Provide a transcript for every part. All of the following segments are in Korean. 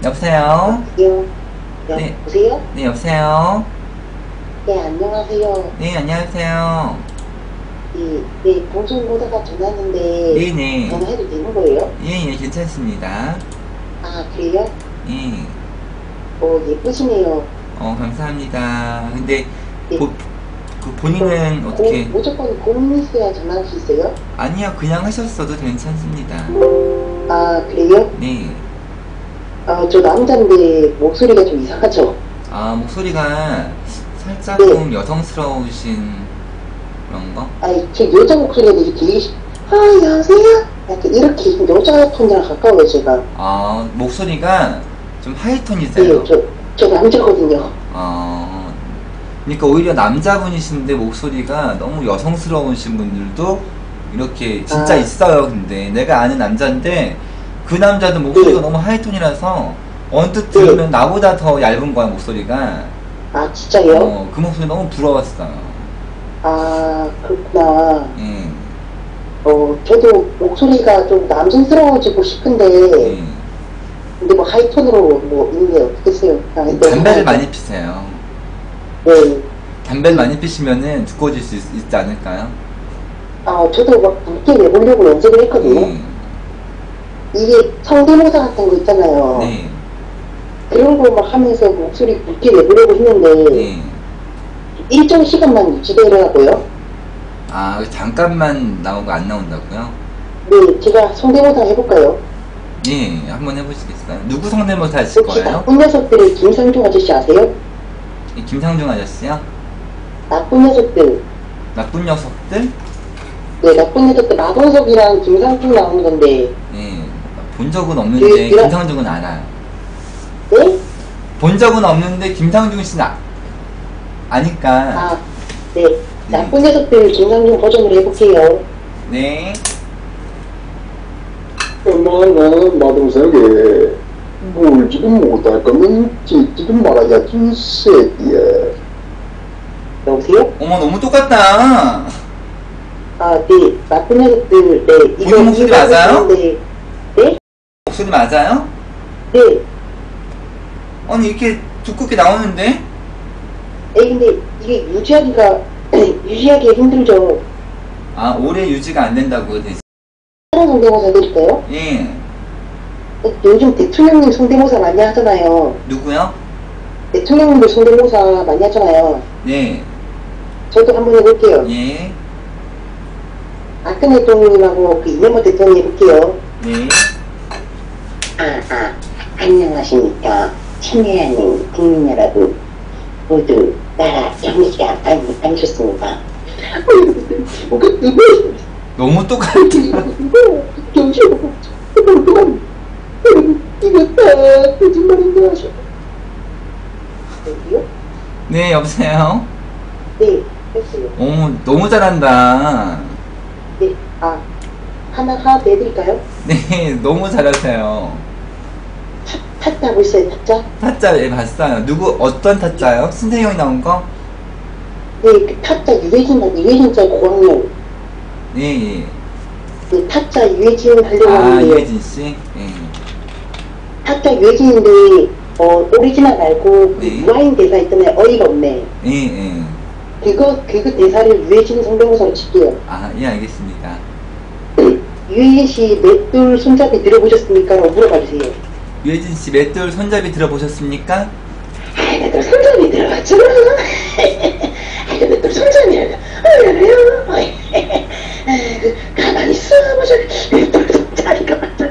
여보세요? 여보세요? 네, 여보세요? 네, 여보세요? 네, 안녕하세요. 네, 안녕하세요. 네, 방송 보다가 전화했는데 네네. 전화해도 되는 거예요? 예, 예, 괜찮습니다. 아, 그래요? 예, 예쁘시네요. 감사합니다. 근데, 네. 본인은 어떻게, 무조건 고민 있어야 전화할 수 있어요? 아니요, 그냥 하셨어도 괜찮습니다. 아, 그래요? 네. 저 남자인데 목소리가 좀 이상하죠? 아, 목소리가 살짝금 여성스러우신 그런 거? 제 여자 목소리가 되게, 여보세요? 약간 이렇게 좀 여자 톤이랑 가까워요, 제가. 아, 목소리가 좀 하이톤이세요? 네, 저 남자거든요. 그러니까 오히려 남자분이신데 목소리가 너무 여성스러우신 분들도 이렇게 진짜 있어요. 근데 내가 아는 남자인데 그 남자도 목소리가 너무 하이톤이라서 언뜻 들으면 나보다 더 얇은 거야, 목소리가. 아, 진짜요? 그 목소리 너무 부러웠어요. 아, 그렇구나. 예. 저도 목소리가 좀 남성스러워지고 싶은데, 근데 뭐 하이톤으로 뭐 있는데 어떻겠어요? 담배를 많이 피세요. 네. 담배를 많이 피시면은 두꺼워질 수 있지 않을까요? 저도 막 붉게 내보려고 연습을 했거든요. 이게 성대모사 같은 거 있잖아요. 네. 그런 거 막 하면서 목소리 붉게 내보려고 했는데, 일정 시간만 유지되더라고요. 아, 잠깐만 나오고 안 나온다고요? 네, 제가 성대모사 해볼까요? 예, 한번 해보시겠어요? 누구 성대모사 하실 혹시 거예요? 나쁜 녀석들 김상중 아저씨 아세요? 김상중 아저씨요? 나쁜 녀석들. 나쁜 녀석들? 네, 나쁜 녀석들 마동석이랑 김상중 나오는 건데. 예, 본 적은 없는데 김상중은 알아요. 네? 본 적은 없는데 김상중 씨는 아니까. 네. 나쁜 녀석들 김상중 버전으로 해볼게요. 네. 나는 마동석에 뭘 지금 못할 거면 지금 말아야지 새끼야. 여보세요? 어머, 너무 똑같다. 네. 나쁜 녀석들, 네. 본인 목소리 맞아요? 네. 네? 목소리 맞아요? 네. 아니, 이렇게 두껍게 나오는데? 근데 이게 유지하기가 힘들죠. 아, 오래 유지가 안 된다고요, 대신. 다른 성대모사 해드릴까요? 예. 요즘 대통령님 성대모사 많이 하잖아요. 누구요? 대통령님들 성대모사 많이 하잖아요. 네. 저도 한번 해볼게요. 예. 박근혜 대통령님하고 이명박 대통령 해볼게요. 네. 안녕하십니까. 친애하는 국민 여러분. 모두 나라 경기가 아니셨습니다. 너무 똑같아. 이겼다. 거짓말인데 하셔. 여기요? 네, 여보세요? 네, 했어요. 너무 잘한다. 네, 하나 더 해드릴까요? 네, 너무 잘하세요. 타짜 보셨어요, 타짜? 타짜, 예, 봤어요. 어떤 타짜요? 신세경이 나온 거? 네, 그 타짜 유해진자 고학년. 예, 예. 그 타짜 유해진 하려고 하는데. 유해진 씨? 예. 타짜 유해진인데, 오리지널 말고, 네. 유아인 대사 있잖아요. 어이가 없네. 예, 예. 그거 대사를 유해진 성대모사로 칠게요. 예, 알겠습니다. 유해진 씨 맷돌 손잡이 들어보셨습니까? 라고 물어봐 주세요. 유해진 씨 맷돌 손잡이 들어보셨습니까? 맷돌 손잡이 들어봤잖아. 맷돌 손잡이라고. 가만히 있어보자. 맷돌 손잡이가 맞잖아.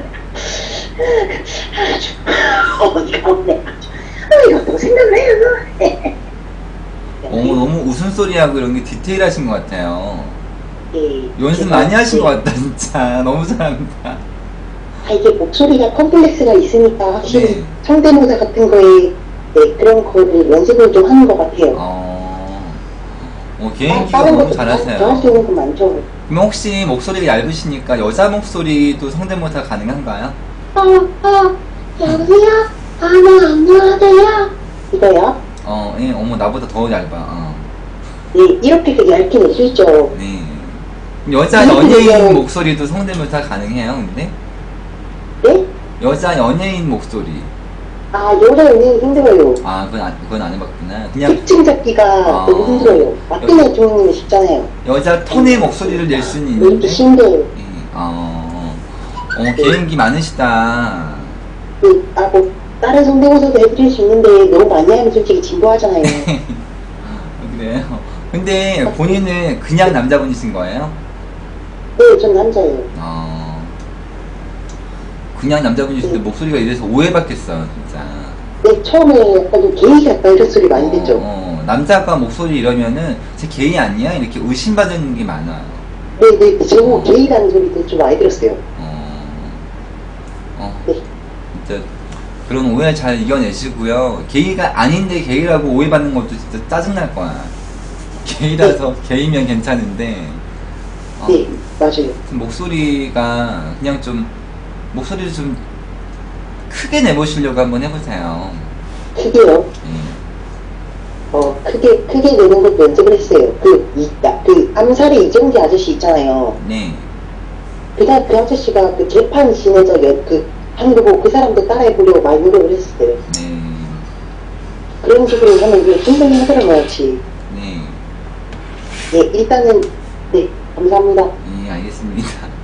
아주 어이가 없네. 어이가 없다고 생각을 해요. 너무 웃음소리하고 이런 게 디테일하신 것 같아요. 예, 연습 많이 하신 것 같다, 진짜. 너무 잘한다. 이게 목소리가 컴플렉스가 있으니까 확실히 성대모사 같은 거에 그런 거를 연습을 좀 하는 것 같아요. 개인기가 다른 너무 것도 잘하세요. 더 할 수 있는 건 많죠. 그럼 혹시 목소리가 얇으시니까 여자 목소리도 성대모사 가능한가요? 여보세요? 네, 안녕하세요. 이거요? 예, 나보다 더 얇아. 네, 이렇게 얇게 낼 수 있죠. 네. 여자 연예인 목소리도 성대모사 가능해요, 근데? 네? 여자 연예인 목소리. 아, 여자 연예인 힘들어요. 아, 그건 안 해봤구나. 그냥 특징 잡기가 너무 힘들어요. 마피나 종님이 쉽잖아요. 여자 톤의 목소리를 낼 수는 왜 있는데. 이렇게 신기해요. 개인기 많으시다. 뭐, 다른 성대모사도 해드릴 수 있는데, 너무 많이 하면 솔직히 진부하잖아요. 그래요? 근데 본인은 그냥 남자분이신 거예요? 네, 전 남자예요. 그냥 남자분이신데 목소리가 이래서 오해받겠어요, 진짜. 네, 처음에 약간 좀 게이 같다 이런 소리 많이 듣죠. 남자가 목소리 이러면은 제 게이 아니야? 이렇게 의심받는 게 많아요. 네, 제가 게이라는 소리도 좀 많이 들었어요. 네. 진짜 그런 오해 잘 이겨내시고요. 게이가 아닌데 게이라고 오해받는 것도 진짜 짜증날 거야. 게이라서 게이면 괜찮은데. 네, 맞아요. 목소리가 그냥 목소리를 좀 크게 내보시려고 한번 해보세요. 크게요? 크게 내는 것도 연습을 했어요. 암살의 이정재 아저씨 있잖아요. 네. 그 아저씨가 그 재판 진에서 한국어 그 사람도 따라해보려고 많이 노력을 했어요. 네. 그런 식으로 하면 이게 힘들긴 하더라고요, 역시. 네. 네, 일단은, 네, 감사합니다. 네, 알겠습니다.